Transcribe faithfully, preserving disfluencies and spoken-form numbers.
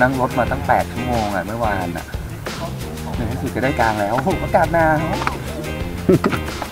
นั่งรถมาตั้งแปดชั่วโมงอ่ะเมื่อวานอ่ะในที่สุดจะได้กลางแล้วโอ้โหอากาศหนาว